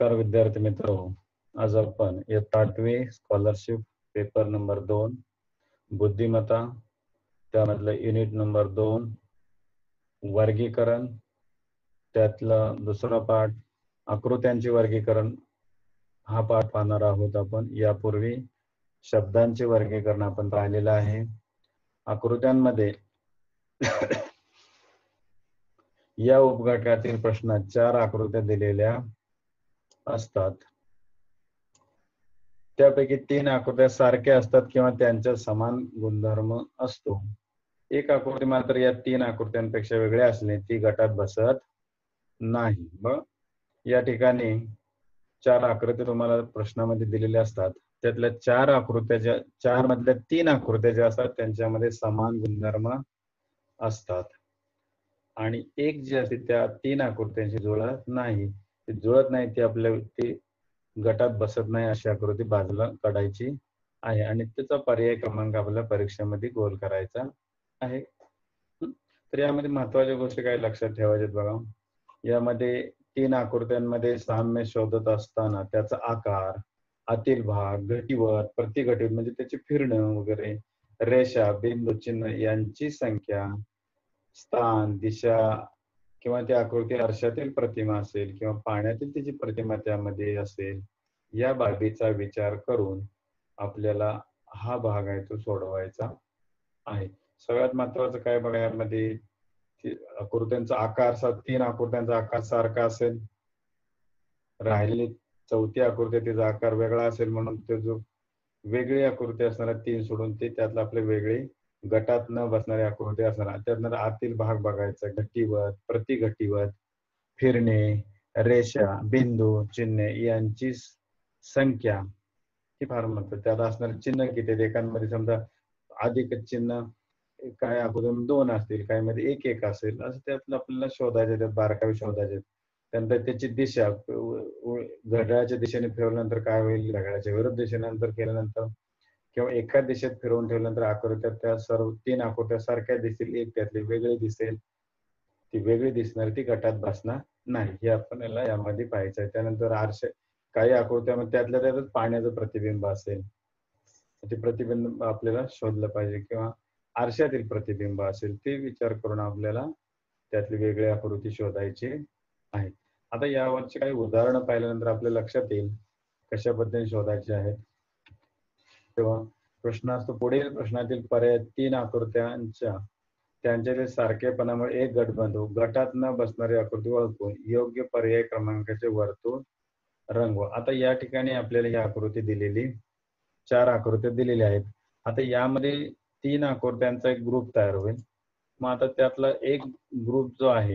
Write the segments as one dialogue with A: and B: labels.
A: नमस्कार विद्यार्थी मित्र, आज आपण इयत्ता 8वी स्कॉलरशिप पेपर नंबर 2 बुद्धिमत्ता त्यामधलं युनिट नंबर 2 वर्गीकरण त्यातला दुसरा पाठ आकृत्यांचे वर्गीकरण हा पाठ पाहणार आहोत आपण। यापूर्वी शब्दांचे वर्गीकरण आपण पाहिलेलं आहे। आकृत्यांमध्ये या उपघटकातील प्रश्नात 4 आकृत्या दिलेल्या असतात। त्यापैकी 3 आकृत्या सारख्या असतात किंवा त्यांचा समान गुणधर्म असतो। एक आकृती मात्र या 3 आकृत्यांपेक्षा वेगळी असणे ती गटात बसत नाही। मग या ठिकाणी 4 आकृत्या तुम्हाला प्रश्नामध्ये दिलेल्या असतात। त्यातल्या 4 आकृत्या 4 मधल्या 3 आकृत्या ज्या असतात त्यांच्यामध्ये समान गुणधर्म असतात आणि एक जी असते त्या 3 आकृत्यांशी जुळत नाही। ती जुळत नाही ती आपल्या ती गटात बसत नाही अशी आकृती बाजूला काढायची आहे आणि त्याचा पर्याय क्रमांक आपल्याला परीक्षेमध्ये गोल करायचा आहे। तर यामध्ये महत्त्वाच्या गोष्टी काय लक्षात ठेवायच्यात बघा। यामध्ये 3 आकृत्यांमध्ये साम्य शोधत असताना त्याचा आकार, आतील भाग, घटीवत, प्रतिघटित म्हणजे त्याचे फिरणं वगैरे, रेषा, बिंदू, चिन्ह यांची संख्या, स्थान, दिशा किंवा त्या आकृती आरशातील प्रतिमा असेल किंवा पाण्यातील त्याची प्रतिमा त्यामध्ये असेल, या बाबीचा विचार करून आपल्याला हा भाग आहे तो सोडवायचा आहे। सगळ्यात महत्त्वाचं काय बघा, यामध्ये आकृत्यांचा आकार 3 आकृत्यांचा आकार सारखा असेल, राहिलेली चौथी आकृती तिचा आकार वेगळा असेल म्हणून ते जो वेगळी आकृती असणाऱ्या 3 सोडून ते त्यातलं आपले वेगळी गटात न बसणारी आकृती असणार। त्यातनं आतील भाग बघायचा, घटीवत, प्रतिघटीवत, फिरणे, रेषा, बिंदू, चिन्ह यांची संख्या ही फार महत्त्वाची। त्यात असणारे चिन्ह किती आहेत, एकांमध्ये समजा अधिक चिन्ह काय अगोदर 2 असतील, काही मध्ये 1 असेल, असं त्यातलं आपल्याला शोधायचे, त्यात बारकावे शोधायचे। त्यानंतर त्याची दिशा, घड्याळाच्या दिशेने फिरवल्यानंतर काय होईल, घड्याळाच्या विरुद्ध दिशेनंतर केल्यानंतर किंवा एका दिशेत फिरवून ठेवल्यानंतर आकृत्यात त्या सर्व 3 आकृत्या सारख्या दिसतील, एक त्यातली वेगळी दिसेल, ती वेगळी दिसणार, ती गटात बसणार नाही, हे आपण यामध्ये पाहायचं आहे। त्यानंतर आरसे, काही आकृत्यामध्ये त्यातल्या त्यातच पाण्याचं प्रतिबिंब असेल, ते प्रतिबिंब आपल्याला शोधलं पाहिजे किंवा आरशातील प्रतिबिंब असेल, ते विचार करून आपल्याला त्यातली वेगळी आकृती शोधायची आहे। आता यावरची काही उदाहरणं पाहिल्यानंतर आपल्या लक्षात येईल कशा पद्धतीने शोधायचे आहेत। तेव्हा प्रश्न असतो, पुढील प्रश्नातील पर्याय 3 आकृत्यांच्या त्यांच्यातील सारखेपणामुळे एक गट बनतो, गटात न बसणारी आकृती ओळखून योग्य पर्याय क्रमांकाचे वर्तुळ रंगवा। आता या ठिकाणी आपल्याला ही आकृती दिलेली 4 आकृत्या दिलेल्या आहेत। आता यामध्ये 3 आकृत्यांचा एक ग्रुप तयार होईल। मग आता त्यातला एक ग्रुप जो आहे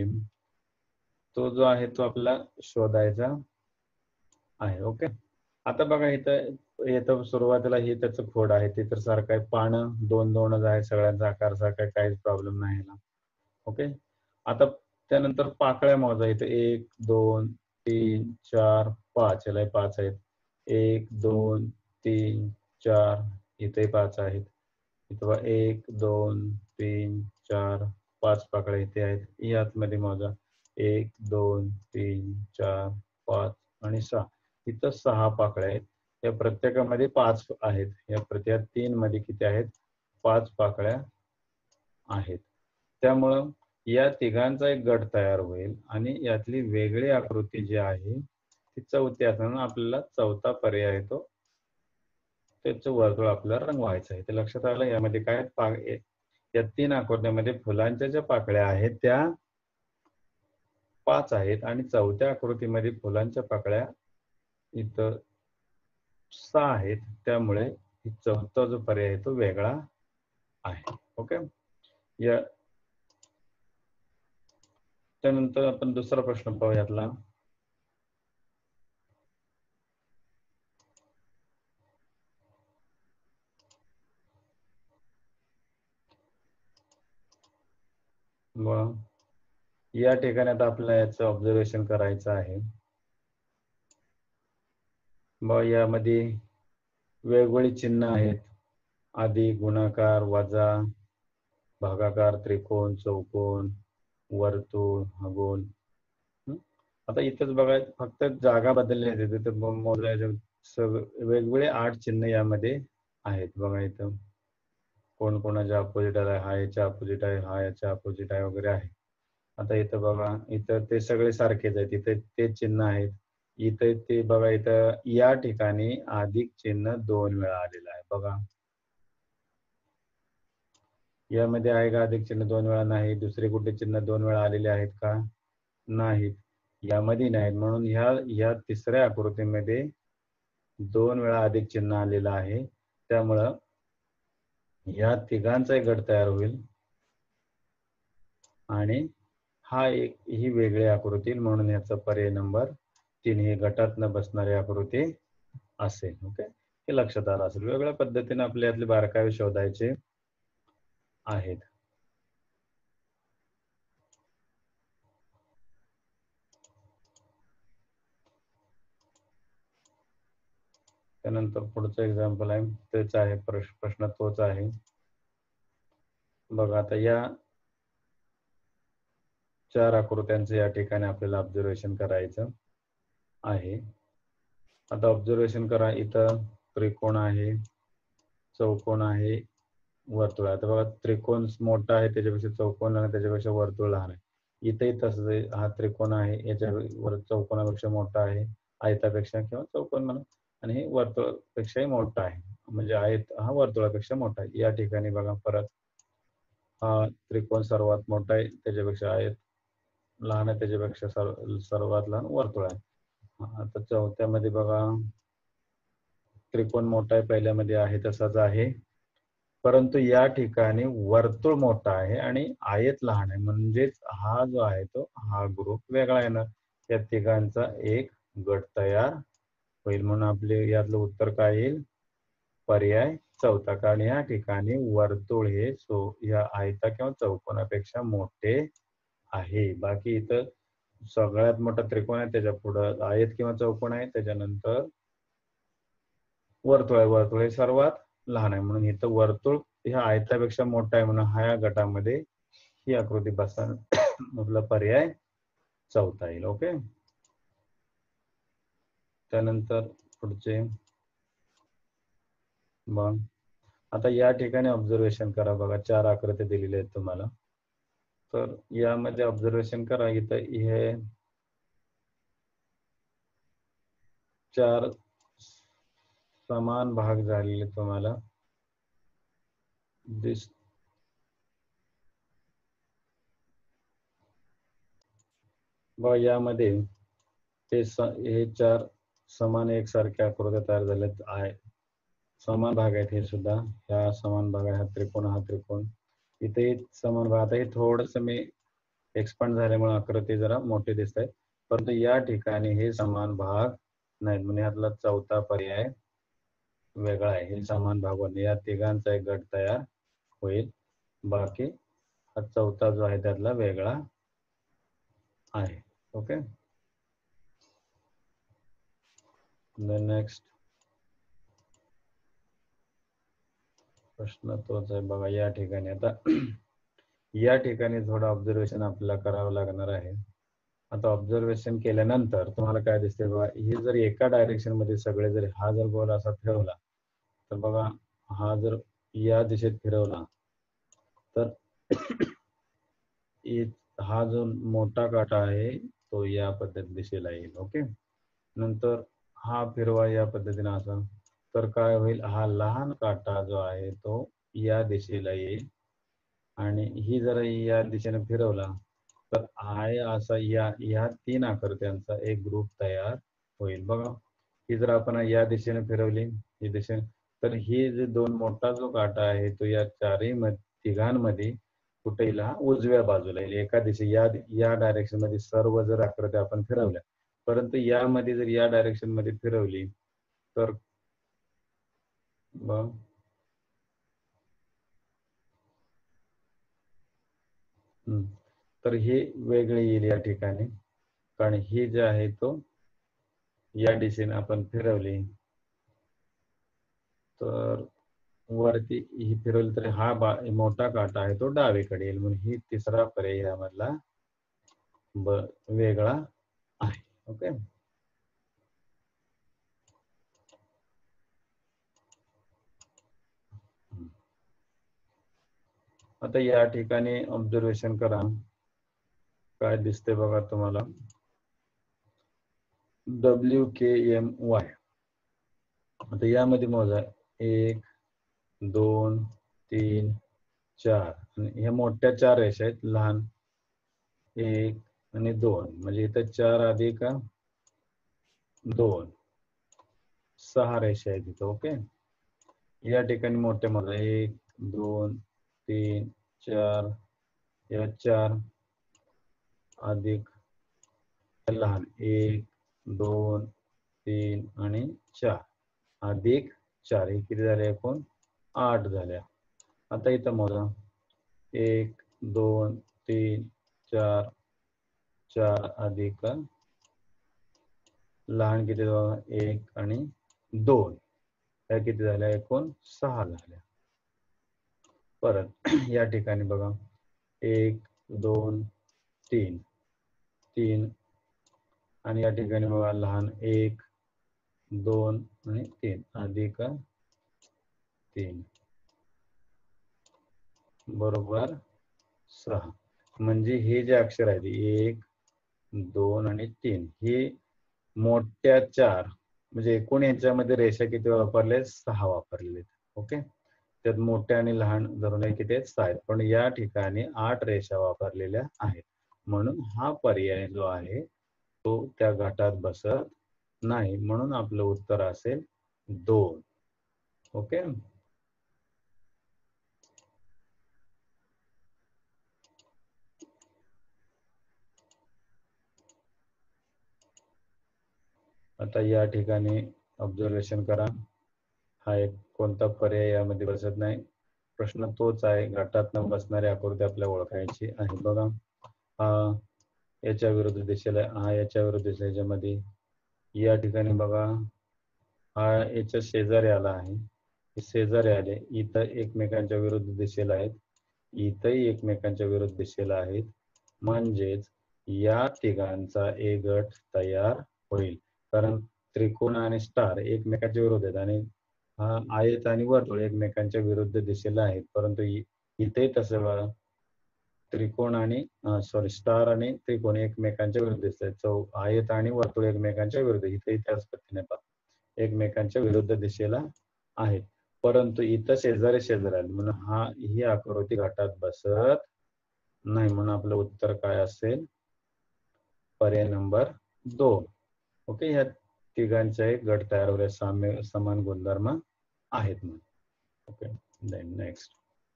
A: तो आपल्याला शोधायचा आहे। ओके, आता बघा इथं सुरुवातीला ही त्याचं खोड आहे, ते तर सारखं आहे, पानं 2-2च आहे, सगळ्यांचा आकार सारखा आहे, काहीच प्रॉब्लेम नाही ना। ओके, आता त्यानंतर पाकळ्या मोजा, इथं 1 2 3 4 5, याला 5 आहेत, 1 2 3 4, इथे 5 आहेत, इथं 1 2 3 4 5 पाकळ्या इथे आहेत। यातमध्ये मोजा 1 2 3 4 5 आणि 6, इथं 6 पाकळ्या आहेत। या प्रत्येकामध्ये 5 आहेत, या प्रत्येक 3 मध्ये किती आहेत, 5 पाकळ्या आहेत। त्यामुळं या तिघांचा एक गट तयार होईल आणि यातली वेगळी आकृती जी आहे ती चौथी असणार, आपल्याला चौथा पर्याय येतो, त्याचं वर्तुळ आपल्याला रंगवायचं आहे। ते लक्षात आलं। यामध्ये काय, या 3 आकृत्यामध्ये फुलांच्या ज्या पाकळ्या आहेत त्या 5 आहेत आणि चौथ्या आकृतीमध्ये फुलांच्या पाकळ्या इथं 6 आहेत, त्यामुळे चौथा जो पर्याय आहे तो वेगळा आहे। ओके, या त्यानंतर आपण दुसरा प्रश्न पाहू यातला। या ठिकाणी आता आपल्याला याचं ऑब्झर्वेशन करायचं आहे। मग यामध्ये वेगवेगळी चिन्ह आहेत, अधिक, गुणाकार, वजा, भागाकार, त्रिकोण, चौकोन, वर्तुळ, गोल। आता इथंच बघा फक्त जागा बदलल्या आहेत, तिथे मोजायचे वेगवेगळे 8 चिन्ह यामध्ये आहेत. बघा इथं कोण कोणाच्या अपोजिट आहे, हा याच्या अपोजिट आहे, हा याच्या अपोजिट आहे वगैरे आहे. आता इथं बघा, इथं ते सगळे सारखेच आहेत, इथे ते चिन्ह आहेत. इथे ते बघा, इथं या ठिकाणी अधिक चिन्ह 2 वेळा आलेलं आहे बघा. यामध्ये आहे का अधिक चिन्ह 2 वेळा? नाही. दुसरे कुठे चिन्ह 2 वेळा आलेले आहेत का? नाहीत. यामध्ये नाहीत, म्हणून ह्या तिसऱ्या आकृतीमध्ये 2 वेळा अधिक चिन्ह आलेलं आहे. त्यामुळं या तिघांचा एक गट तयार होईल आणि ही वेगळी आकृती, म्हणून याचा पर्याय नंबर 3 ही गटात न बसणारी आकृती असेल. ओके, हे लक्षात आलं असेल. वेगवेगळ्या पद्धतीने आपल्या यातले बारकावे शोधायचे आहेत. त्यानंतर पुढचं एक्झाम्पल आहे, तेच आहे प्रश्न तोच आहे. बघा, आता या 4 आकृत्यांचं या ठिकाणी आपल्याला ऑब्झर्वेशन करायचं आहे. आता ऑब्झर्वेशन करा, इथं त्रिकोण आहे, चौकोन आहे, वर्तुळ. आता बघा, त्रिकोण मोठा आहे त्याच्यापेक्षा चौकोन आणि त्याच्यापेक्षा वर्तुळ लहान आहे. इथेही तसंच आहे, हा त्रिकोण आहे, याच्या चौकोनापेक्षा मोठा आहे, आयतापेक्षा किंवा चौकोन म्हणा, आणि हे वर्तुळापेक्षाही मोठा आहे, म्हणजे आयत हा वर्तुळापेक्षा मोठा आहे. या ठिकाणी बघा, परत हा त्रिकोण सर्वात मोठा आहे, त्याच्यापेक्षा आयत लहान आहे, त्याच्यापेक्षा सर्वात लहान वर्तुळ आहे. आता चौथ्यामध्ये बघा, त्रिकोण मोठा आहे, पहिल्यामध्ये आहे तसाच आहे, परंतु या ठिकाणी वर्तुळ मोठा आहे आणि आयत लहान आहे, म्हणजेच हा जो आहे तो हा ग्रुप वेगळा येणार. या तिघांचा एक गट तयार होईल, म्हणून आपले यातलं उत्तर काय येईल? पर्याय चौथा. कारण या ठिकाणी वर्तुळ हे या आयता किंवा चौकोनापेक्षा मोठे आहे. बाकी इथं सगळ्यात मोठा त्रिकोण आहे, त्याच्या पुढं आयत किंवा चौकोन आहे, त्याच्यानंतर वर्तुळ आहे, वर्तुळ हे सर्वात लहान आहे, म्हणून इथं वर्तुळ ह्या आयतापेक्षा मोठा आहे, म्हणून ह्या गटामध्ये ही आकृती बसणार. आपला पर्याय चौथा येईल. ओके, त्यानंतर पुढचे मग आता या ठिकाणी ऑब्झर्वेशन करा. बघा, 4 आकृती दिलेल्या आहेत तुम्हाला, तर यामध्ये ऑब्झर्वेशन करा. इथं हे 4 समान भाग झालेले तुम्हाला बघा, यामध्ये हे 4 समान एकसारख्या आकृत्या तयार झाल्यात आहे, समान भाग आहेत हे सुद्धा. ह्या समान भाग आहे, हा त्रिकोण, इथे समान भाग. आता हे थोडस मी एक्सपांड झाल्यामुळे आकृती जरा मोठे दिसत आहे, परंतु या ठिकाणी हे समान भाग नाहीत, म्हणजे यातला चौथा पर्याय वेगळा आहे. हे समान भाग बनले, या तिघांचा एक गट तयार होईल, बाकी हा चौथा जो आहे त्यातला वेगळा आहे. ओके, नेक्स्ट प्रश्न तोच आहे. बघा, या ठिकाणी आता या ठिकाणी थोडं ऑब्झर्वेशन आपल्याला करावं लागणार आहे. आता ऑब्झर्वेशन केल्यानंतर तुम्हाला काय दिसते बघा, हे जर एका डायरेक्शन मध्ये सगळे जर हा जर गोल असा फिरवला, तर बघा हा जर या दिशेत फिरवला तर हा जो मोठा काटा आहे तो या पद्धती दिशेला येईल. ओके, नंतर हा फिरवा या पद्धतीने असा, तर काय होईल, हा लहान काटा जो आहे तो या दिशेला येईल, आणि ही जर या दिशेने फिरवला तर आहे असा या 3 आकृत्यांचा एक ग्रुप तयार होईल. बघा, ही जर आपण या दिशेने फिरवली, ही दिशेने, तर ही जे मोठा जो काटा आहे तो या तिघांमध्ये कुठे येईल, हा उजव्या बाजूला येईल. एका दिशे या डायरेक्शन मध्ये सर्व जर आकृत्या आपण फिरवल्या, परंतु यामध्ये जर या डायरेक्शन मध्ये फिरवली तर तर हे वेगळे येईल या ठिकाणी, कारण हे जे आहे तो या दिशेने आपण फिरवली तर वरती ही फिरवली तर हा मोठा काटा आहे तो डावीकडे येईल, म्हणून ही तिसरा पर्याय यामधला वेगळा आहे. ओके. आता या ठिकाणी ऑब्झर्वेशन करा, काय दिसते बघा तुम्हाला. WKMY. आता यामध्ये मोजा 1 2 3 4 आणि ह्या मोठ्या 4 रेषा आहेत, लहान 1 आणि 2, म्हणजे इथं 4 अधिक 2 6 रेषा आहेत इथं. ओके. या ठिकाणी मोठ्या मोजा 1 2 3 4, या 4 अधिक लहान 1 2 3 आणि 4 अधिक 4, हे किती झाले एकूण 8 झाल्या. आता इथं मोजा 1 2 3 4 4 अधिक लहान किती बघा 1 आणि 2, त्या किती झाल्या एकूण 6 झाल्या. परत या ठिकाणी बघा 1 2 3 3 आणि या ठिकाणी बघा लहान 1 2 आणि 3 अधिक 3 बरोबर 6. म्हणजे हे जे अक्षर आहेत 1 2 आणि 3 हे मोठ्या 4, म्हणजे एकूण याच्यामध्ये रेषा किती वापरले 6 वापरलेले. ओके. त्यात मोठ्या आणि लहान धरून किती आहेत 6 आहेत, पण या ठिकाणी 8 रेषा वापरलेल्या आहेत, म्हणून हा पर्याय जो आहे तो त्या गटात बसत नाही, म्हणून आपलं उत्तर असेल 2. ओके. आता या ठिकाणी ऑब्झर्वेशन करा, हा एक कोणता पर्याय यामध्ये बसत नाही. प्रश्न तोच आहे, गटात न बसणारी आकृती आपल्याला ओळखायची आहे. बघा हा याच्या विरुद्ध दिशेला, हा याच्या विरुद्ध दिशेला, याच्यामध्ये या ठिकाणी बघा हा याच्या शेजारी आला आहे, शेजारी आले, इथं एकमेकांच्या विरुद्ध दिशेला आहेत, इथंही एकमेकांच्या विरुद्ध दिशेला आहेत, म्हणजेच या तिघांचा एक गट तयार होईल. कारण त्रिकोण आणि स्टार एकमेकांच्या विरुद्ध आहेत आणि हा आयत आणि वर्तुळ एकमेकांच्या विरुद्ध दिशेला आहेत, परंतु इथे तसं बघा त्रिकोण आणि स्टार आणि त्रिकोण एकमेकांच्या विरुद्ध दिसतात. आयत आणि वर्तुळ एकमेकांच्या विरुद्ध, इथे त्याच पद्धतीने पहा एकमेकांच्या विरुद्ध दिशेला आहेत, परंतु इथं शेजारी शेजारी, म्हणून ही आकृती गटात बसत नाही, म्हणून आपलं उत्तर काय असेल पर्याय नंबर 2. ओके. ह्या तिघांचा एक गट तयार होईल, समान गुणधर्म आहेत म्हणून. ओके. Then next.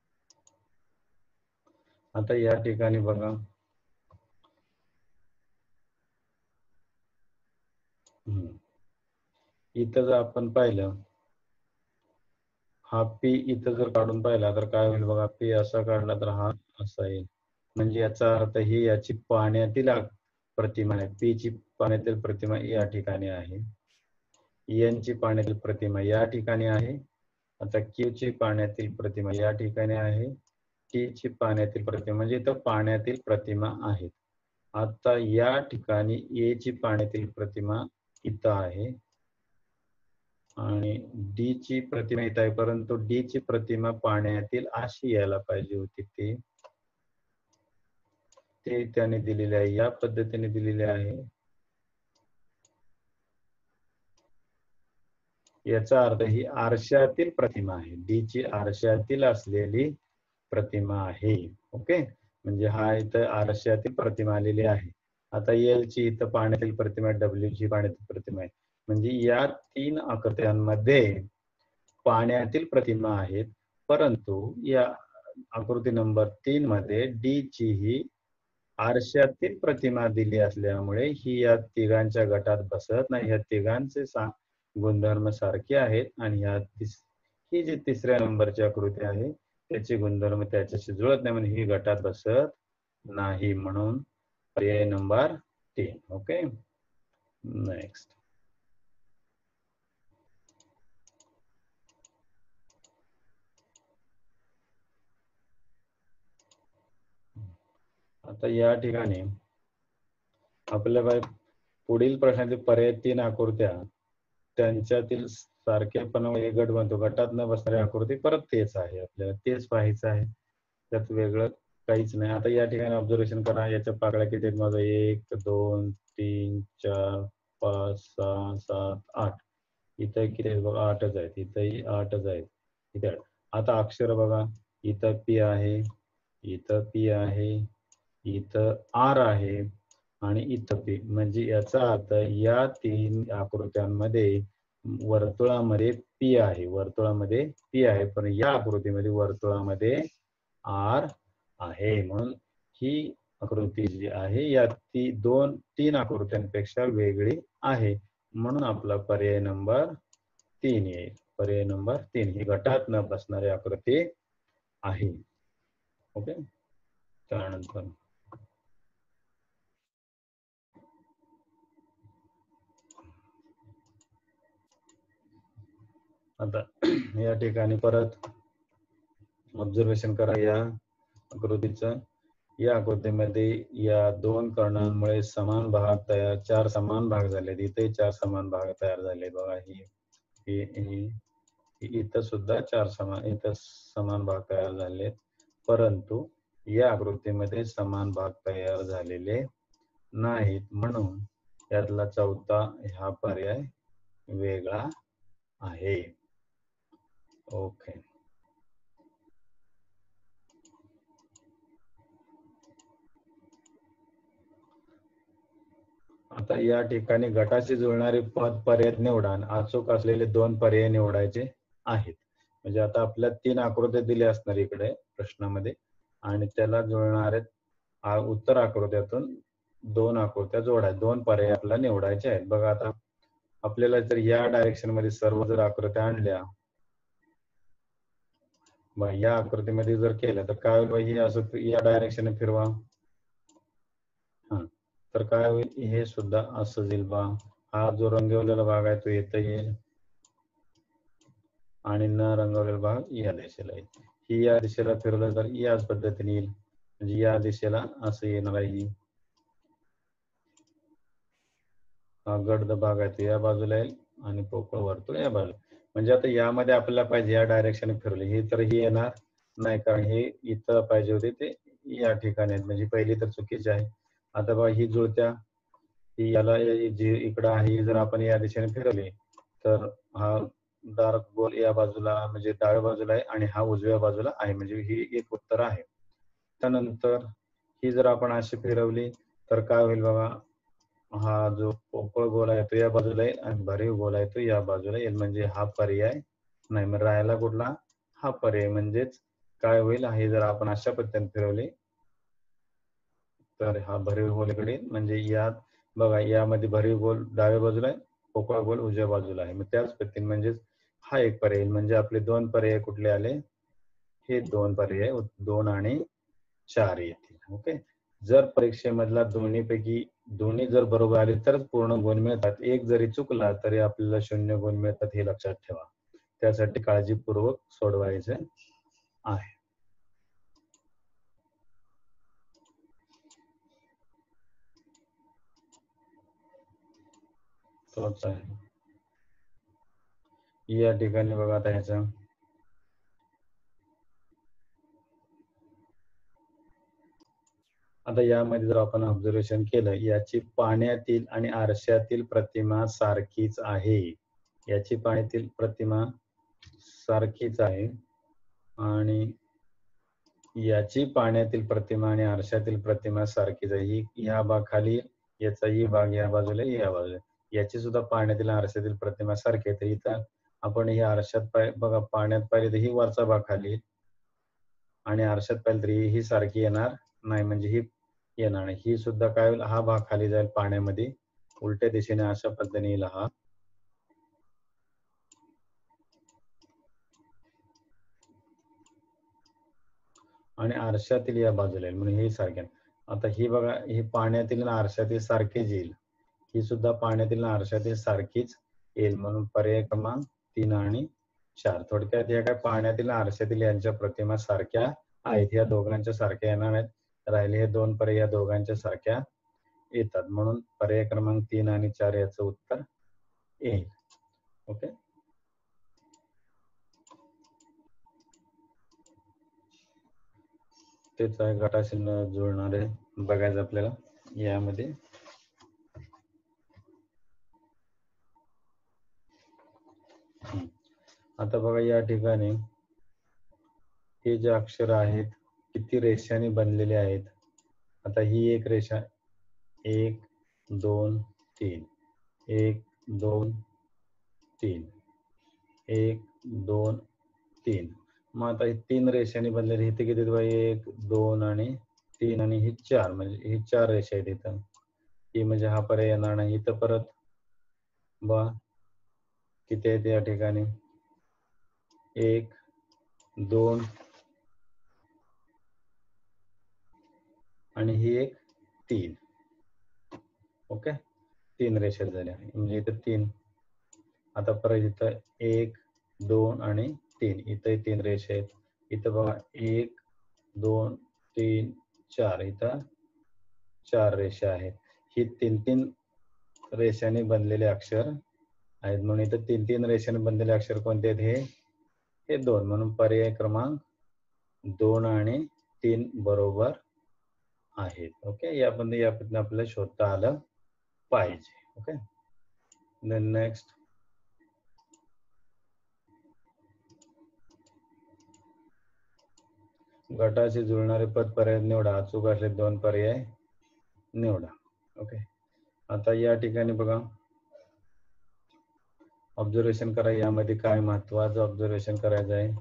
A: आता या ठिकाणी बघा इथं जर आपण पाहिलं, हा पी इथं जर काढून पाहिला तर काय होईल बघा, पी असा काढला तर हा असा येईल, म्हणजे याचा अर्थ ही याची पाण्यातील प्रतिमा आहे. पी ची पाण्यातील प्रतिमा या ठिकाणी आहे, एन ची पाण्यातील प्रतिमा या ठिकाणी आहे, आता क्यू ची पाण्यातील प्रतिमा या ठिकाणी आहे, टी ची पाण्यातील प्रतिमा, म्हणजे इथं पाण्यातील प्रतिमा आहेत. आता या ठिकाणी ए ची पाण्यातील प्रतिमा इथं आहे आणि डी ची प्रतिमा इथं आहे, परंतु डी ची प्रतिमा पाण्यातील अशी यायला पाहिजे होती, ते त्याने दिलेले आहे, या पद्धतीने दिलेले आहे. याचा अर्थ ही आरशातील प्रतिमा आहे, डी ची आरशातील असलेली प्रतिमा आहे. ओके. म्हणजे हा इथं आरशातील प्रतिमा आलेली आहे. आता एल ची इथं पाण्यातील प्रतिमा, डब्ल्यू ची पाण्यातील प्रतिमा आहे, म्हणजे या 3 आकृत्यांमध्ये पाण्यातील प्रतिमा आहेत, परंतु या आकृती नंबर 3 मध्ये डी ची ही आरशातील प्रतिमा दिली असल्यामुळे ही या तिघांच्या गटात बसत नाही. या तिघांचे गुणधर्म सारखे आहेत आणि ही जी तिसऱ्या नंबरची आकृती आहे त्याचे गुणधर्म त्याच्याशी जुळत नाही, म्हणून ही गटात बसत नाही, म्हणून पर्याय नंबर 3. ओके. नेक्स्ट. आता या ठिकाणी आपल्या पुढील प्रश्नातील पर्याय 3 आकृत्या त्यांच्यातील सारखेपणा एक गट बनतो. गटात न बसणारी आकृती परत तेच आहे, आपल्याला तेच पाहायचं आहे, त्यात वेगळं काहीच नाही. आता या ठिकाणी ऑब्झर्वेशन करा, याच्या पाकळ्या किती आहेत माझं 1 2 3 4 5 6 7 8. इथं किती आहेत बघा 8च आहेत, इथंही 8च आहेत, इथे 8. आता अक्षर बघा, इथं पी आहे, इथं पी आहे, इथं आर आहे आणि इथं पी. म्हणजे याचा अर्थ या 3 आकृत्यांमध्ये वर्तुळामध्ये पी आहे, वर्तुळामध्ये पी आहे, पण या आकृतीमध्ये वर्तुळामध्ये आर आहे. म्हणून ही आकृती जी आहे या 3 आकृत्यांपेक्षा वेगळी आहे. म्हणून आपला पर्याय नंबर 3 येईल. पर्याय नंबर 3 ही गटात न बसणारी आकृती आहे. ओके, त्यानंतर आता या ठिकाणी परत ऑब्झर्वेशन करा या आकृतीचं. या आकृतीमध्ये या 2 कर्णांमुळे समान भाग तयार, 4 समान भाग झाले. इथे 4 समान भाग तयार झाले बघा. ही इथं सुद्धा 4 समान भाग तयार झाले, परंतु या आकृतीमध्ये समान भाग तयार झालेले नाहीत. म्हणून यातला चौथा हा पर्याय वेगळा आहे. ओके, आता या ठिकाणी गटाशी जुळणारे पद पर्याय निवडा आणि अचूक असलेले 2 पर्याय निवडायचे आहेत. म्हणजे आता आपल्या 3 आकृत्या दिल्या असणार इकडे प्रश्नामध्ये आणि त्याला जुळणारे उत्तर आकृत्यातून 2 आकृत्या जोडायच्या, 2 पर्याय आपल्याला निवडायचे आहेत. बघा आता आपल्याला जर या डायरेक्शन मध्ये सर्व जर आकृत्या आणल्या, या आकृतीमध्ये जर केलं तर काय होईल, ही असं या डायरेक्शन फिरवा, तर काय होईल, हे सुद्धा असं येईल बा. हा जो रंगवलेला भाग आहे तो इथं येईल आणि न रंगवलेला भाग या दिशेला येईल. ही या दिशेला फिरवलं तर याच पद्धतीने येईल, म्हणजे या दिशेला असं येणार आहे. हा गर्द भाग आहे तो या बाजूला येईल आणि पोकळ वर्तुळ या बाजूला. म्हणजे आता यामध्ये आपल्याला पाहिजे या डायरेक्शन फिरवले, ही तर ही येणार नाही, कारण हे इथं पाहिजे होते ते या ठिकाणी आहेत, म्हणजे पहिली तर चुकीची आहे. आता बघा ही जुळत्या, ही याला जी इकडं आहे जर आपण या दिशेने फिरवली तर हा डार्क गोल या बाजूला म्हणजे डाव्या बाजूला आहे आणि हा उजव्या बाजूला आहे, म्हणजे ही एक उत्तर आहे. त्यानंतर ही जर आपण अशी फिरवली तर काय होईल बघा, हा जो पोकळ गोल आहे तो या बाजूला येईल आणि भरीव गोल आहे तो या बाजूला येईल, म्हणजे हा पर्याय नाही. मग राहायला कुठला, हा पर्याय. म्हणजेच काय होईल, हे जर आपण अशा पद्धतीने फिरवली तर हा भरीव गोल इकडे, म्हणजे यात बघा यामध्ये भरीव गोल डाव्या बाजूला आहे, पोकळ गोल उजव्या बाजूला आहे. मग त्याच पद्धतीने म्हणजेच हा एक पर्याय. म्हणजे आपले 2 पर्याय कुठले आले, हे 2 पर्याय 2 आणि 4 येतील. ओके, जर परीक्षेमधला दोन्ही जर बरोबर आले तरच पूर्ण गुण मिळतात. एक जरी चुकला तरी आपल्याला 0 गुण मिळतात, हे लक्षात ठेवा. त्यासाठी काळजीपूर्वक सोडवायचे आहे. तोच आहे या ठिकाणी बघा. आता ह्याचा आता यामध्ये जर आपण ऑब्झर्वेशन केलं, याची पाण्यातील आणि आरशातील प्रतिमा सारखीच आहे. याची पाण्यातील प्रतिमा सारखीच आहे आणि याची पाण्यातील प्रतिमा आणि आरशातील प्रतिमा सारखीच आहे. ही ह्या भाग खाली, याचा ही भाग या बाजूला, या बाजूला. याची सुद्धा पाण्यातील आरशातील प्रतिमा सारखी आहे. तर इथं आपण ही आरशात बघा, पाण्यात पाहिली तर ही वरचा भाग खाली आणि आरशात पाहिली तरी ही सारखी येणार नाही, म्हणजे ही येणार नाही. ही सुद्धा काय होईल, हा भाग खाली जाईल पाण्यामध्ये, उलट्या दिशेने अशा पद्धतीने येईल हा. आणि आरशातील या बाजूला येईल, म्हणून ही सारखे. आता ही बघा, ही पाण्यातील आणि आरशातील सारखीच येईल, ही सुद्धा पाण्यातील आणि आरशातील सारखीच येईल. म्हणून पर्याय क्रमांक 3 आणि 4. थोडक्यात या काय, पाण्यातील आणि आरशातील यांच्या प्रतिमा सारख्या आहेत, या दोघांच्या सारख्या येणार आहेत. राहिले हे 2 पर्याय या दोघांच्या सारख्या येतात, म्हणून पर्याय क्रमांक 3 आणि 4 याचं उत्तर येईल. ओके, तेच आहे गटाशी न जुळणारे बघायचं आपल्याला यामध्ये. आता बघा या ठिकाणी हे जे अक्षर आहेत किती रेषांनी बनलेले आहेत. आता ही एक रेषा 1 2 3, 1 2 3, 1 2 3. मग आता ही 3 रेषांनी बनलेली इथे किती 1 2 आणि 3 आणि ही 4, म्हणजे ही 4 रेषा आहेत इथं. ही म्हणजे हा पर्याय येणार नाही. इथं परत बा किती आहेत या ठिकाणी 1 2 आणि ही एक 3. ओके, 3 रेषा झाल्या, म्हणजे इथं 3. आता परत इथं 1 2 आणि 3, इथे 3 रेषा आहेत. इथं बघा 1 2 3 4, इथं 4 रेषा आहेत. ही 3 रेषांनी बनलेले अक्षर आहेत, म्हणून इथं 3 रेषांनी बनलेले अक्षर कोणते आहेत? हे 2, म्हणून पर्याय क्रमांक 2 आणि 3 बरोबर आहेत. ओके, या पद्धतीने आपल्याला शोधता आलं पाहिजे. ओके, देन नेक्स्ट, गटाशी जुळणारे पद पर्याय निवडा. अचूक असले 2 पर्याय निवडा. ओके, आता या ठिकाणी बघा ऑब्झर्वेशन करा, यामध्ये काय महत्वाचं ऑब्झर्वेशन करायचं आहे.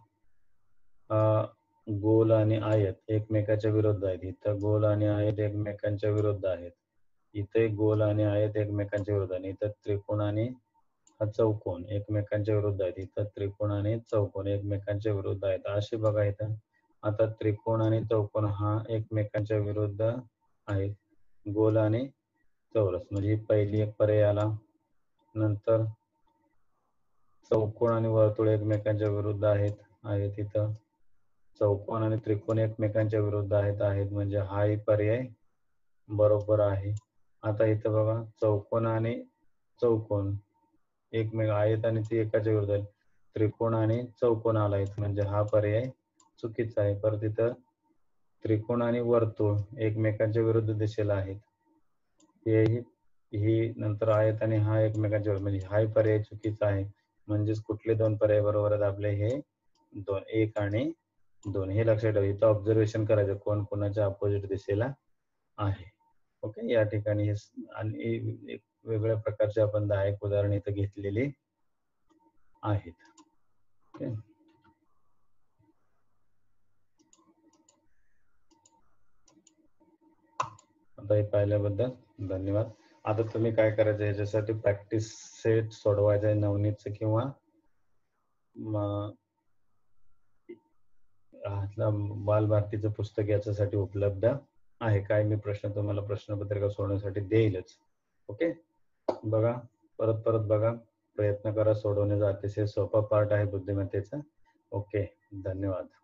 A: गोल आणि आयत एकमेकाच्या विरुद्ध आहेत. इथं गोल आणि आयत एकमेकांच्या विरुद्ध आहेत. इथे गोल आणि आयत एकमेकांच्या विरुद्ध आहेत. इथं त्रिकोण आणि चौकोन एकमेकांच्या विरुद्ध आहेत. इथं त्रिकोण आणि चौकोन एकमेकांच्या विरुद्ध आहेत. असे बघा इथं आता त्रिकोण आणि चौकोन हा एकमेकांच्या विरुद्ध आहेत. गोल आणि चौरस म्हणजे पहिली एक पर्याय आला. नंतर चौकोन आणि वर्तुळ एकमेकांच्या विरुद्ध आहेत. इथं चौकोन आणि त्रिकोण एकमेकांच्या विरुद्ध आहेत म्हणजे हाही पर्याय बरोबर आहे. आता इथं बघा चौकोन आणि चौकोन एकमेक आयत आणि ती एकाच्या विरुद्ध आहे. त्रिकोण आणि चौकोन आला म्हणजे हा पर्याय चुकीचा आहे. परत इथं त्रिकोण आणि वर्तुळ एकमेकांच्या विरुद्ध दिशेला आहेत. ही नंतर आयत आणि हा एकमेकांच्या विरुद्ध, म्हणजे हा पर्याय चुकीचा आहे. म्हणजेच कुठले 2 पर्याय बरोबर आहेत आपले? हे 2, 1 आणि 2. हे लक्षात ठेवा. इथं ऑब्झर्वेशन करायचं कोण कोणाच्या अपोजिट दिशेला आहे. ओके, या ठिकाणी हे आणि एक वेगळ्या प्रकारचे आपण 10 उदाहरण इथं घेतलेली आहेत. ओके, आता हे पाहिल्याबद्दल धन्यवाद. आता तुम्ही काय करायचं, याच्यासाठी प्रॅक्टिस सेट सोडवायचा आहे नवनीतचं किंवा बालभारतीचं पुस्तक याच्यासाठी उपलब्ध आहे. काय मी प्रश्न तुम्हाला प्रश्नपत्रिका सोडवण्यासाठी देईलच. ओके, बघा परत बघा, प्रयत्न करा सोडवण्याचा. अतिशय सोपा पार्ट आहे बुद्धिमत्तेचा. ओके, धन्यवाद.